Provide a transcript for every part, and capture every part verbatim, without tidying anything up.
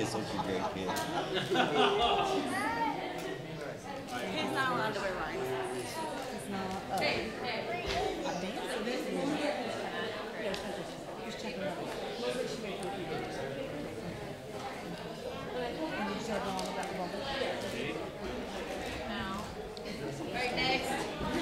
He's such a great kid. He's not allowed to wear rings. It's not. Uh, hey, hey. A dance or this? Yeah, just check it out. Mostly she makes it. And you said wrong about the bubble. No. Right, next.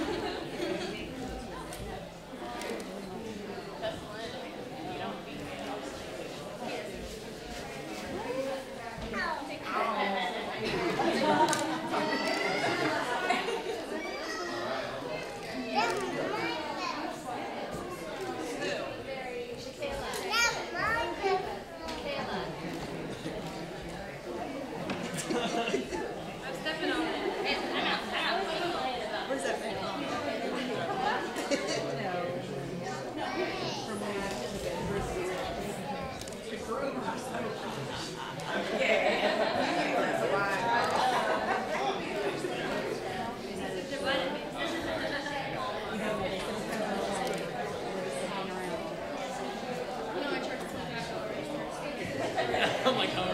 I'm like, all right.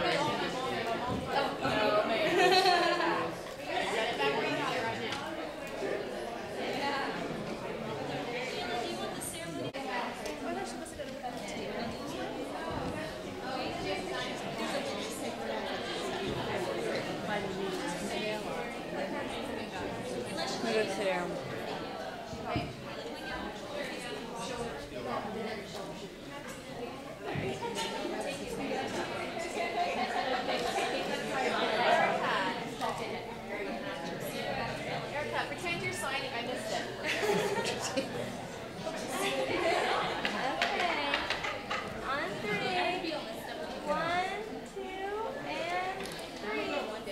Me too. Erica, pretend you're signing. I missed it. Okay. On three. One, two, and three.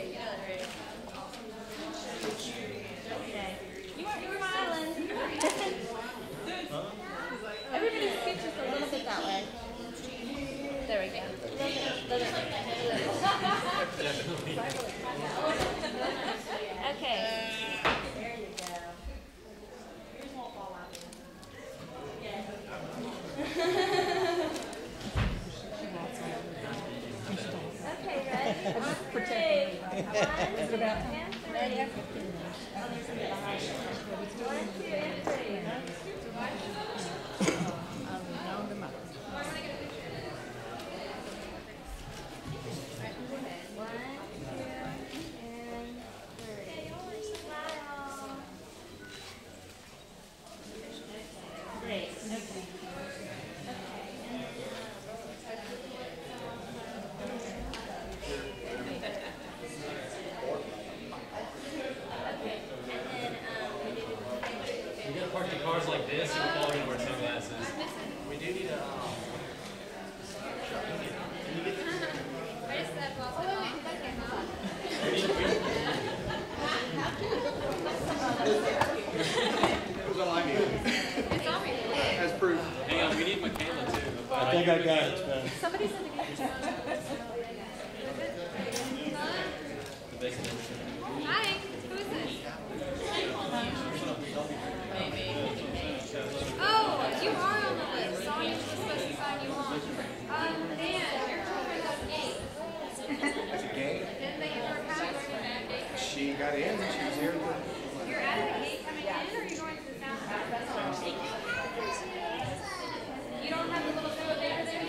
Okay. You are you're smiling. Everybody scoot just a little bit that way. There we go. Okay. There you go. Yours won't fall out. Okay, ready? On three. One, two, and three. One, two, and three. Great. Okay. You gotta park the cars like this, or we're all gonna wear sunglasses. We do need a. Um, I just said, well, so long. Who's on my meeting? It's on me. As proof. Hang on, we need Michaela too. I think I got it, man. Somebody said to get your Hi, who is this? Oh, you are on the list. Sonya's just supposed to sign you on. Um, Dan, your children got gate. That's a game. Didn't they give her a pass? She got in. She was here. You're at a gate coming in, or are you going to the sound house? You don't have the little fill there there?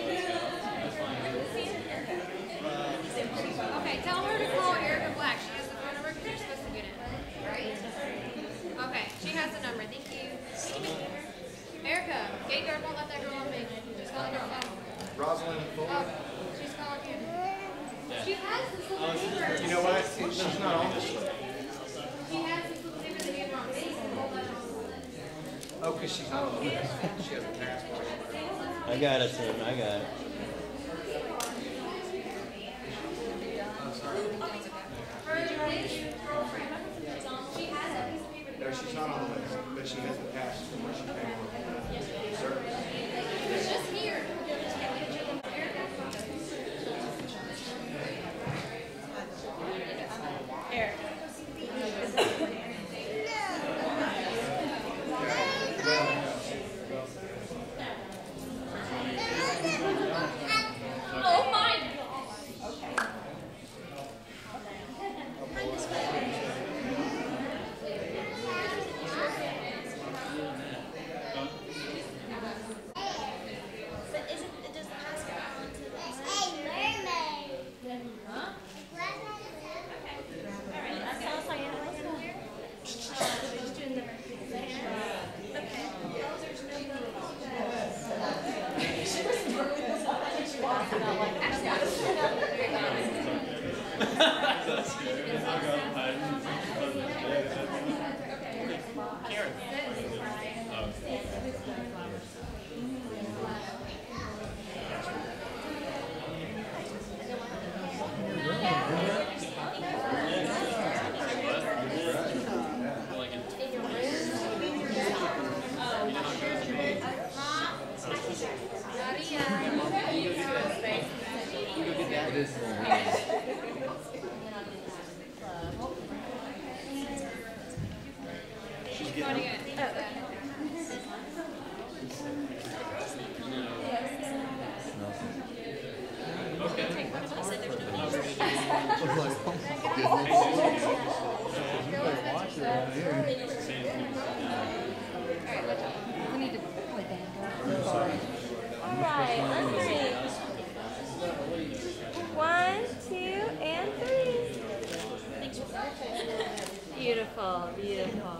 Okay, tell her to call Erica Black. She has the phone number because you're supposed to get it. Right? Okay, she has the number. Thank you. Erica, gate guard won't let that girl on me. She's calling her phone. Rosalind Fuller. Oh, she's calling you. She has this little paper. You know what? She's not on this list. She has this little paper that you want me to hold that on. Oh, because she's not on the list. She has a passport. I got it, Tim. I got it. Her girlfriend. She has that piece of paper. No, she's not on the list, but she has the pass from where she came from. Service. It's just here. Eric. Oh my God. Okay. We need to play band. All right, on three. One, two, and three. Beautiful, beautiful.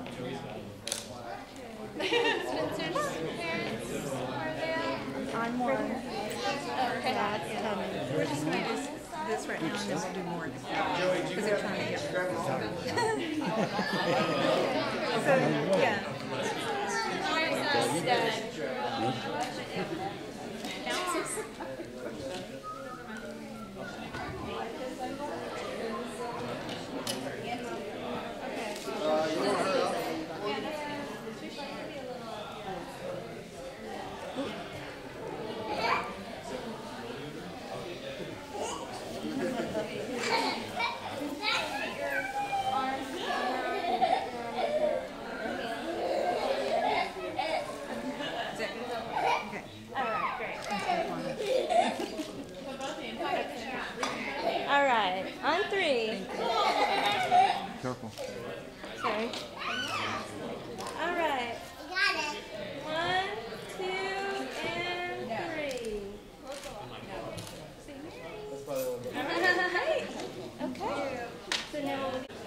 Spencer's parents are there. I'm one. Okay. That's coming. We're just gonna do this right now, and then we'll do more next time. Joey, did you Because they're grab trying to get. grab them all? So, yeah. Where's uh, Steph? Uh, you want her up? Okay. All right, great. All right, on three. Careful. Sorry. All right. One, two, and three. All right. Okay. So now.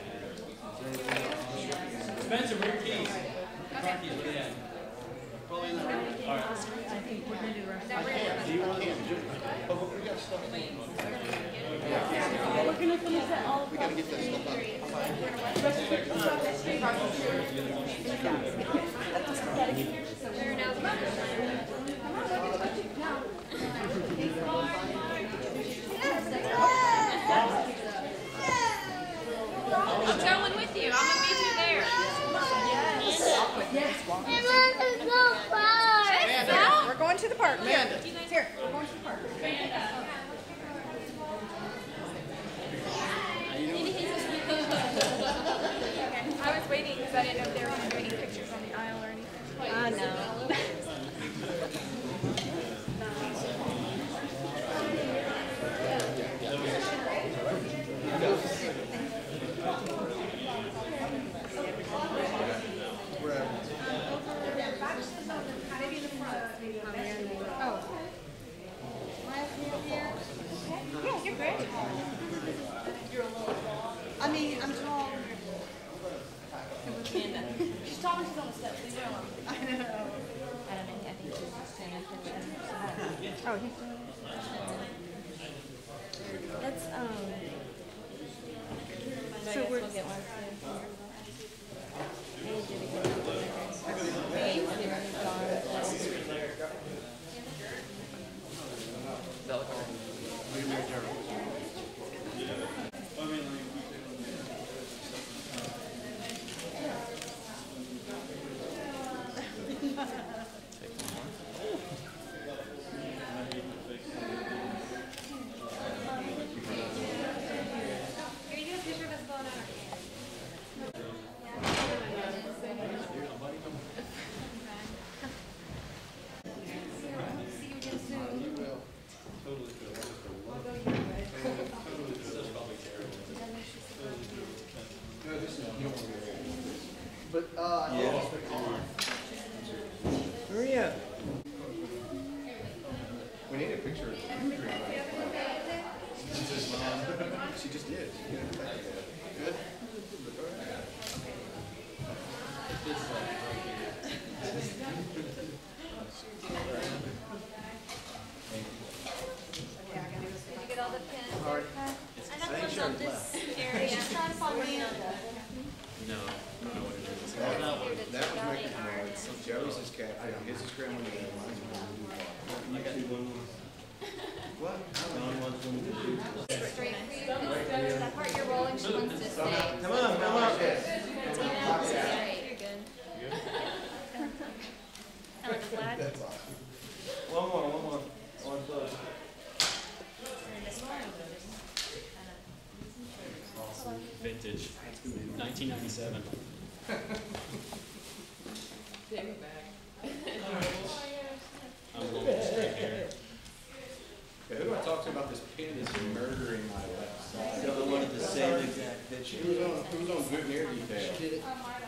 Spencer, where are your keys? Car keys, look at that. I think we're gonna do the rest of it. We're gonna finish that all. We gotta get that stuff out. They're now I'm going with you. I'm gonna meet you there. We're going to the park. Here, here. We're going to the park. I was waiting because I didn't know if they were going to do any pictures on the aisle or anything. I know. Yeah, you're great. I mean, I'm tall. She's tall when she's on the steps. Leave her alone. I know. I don't know. I think he's just taking a picture. Oh, he's doing it. Let's um. So So we're- we'll get one too. Maybe did a good job. Maybe did a good job. Can you do a picture of us blowing out our candles? See you again soon. But, uh, Yeah. Maria. we need a picture of you. She just did. Good. Did you get all the pins? All right. I know one's on this area. I'm trying to find one on No, I don't know what it is. That was making noise. Joey's is cat. His is grandma. Mine's I got you one more. what? John wants one to do. the straight for you. That part you're rolling, she wants to stay. Come on, come on. Tina, straight. You're good. I like the black. That's awesome. One more, one more. One close. Vintage. nineteen ninety-seven. I'm going straight here. Okay, who do I talked about this pin that's murdering my left side. So I wanted the same exact picture. Who's on, who's on good hair detail?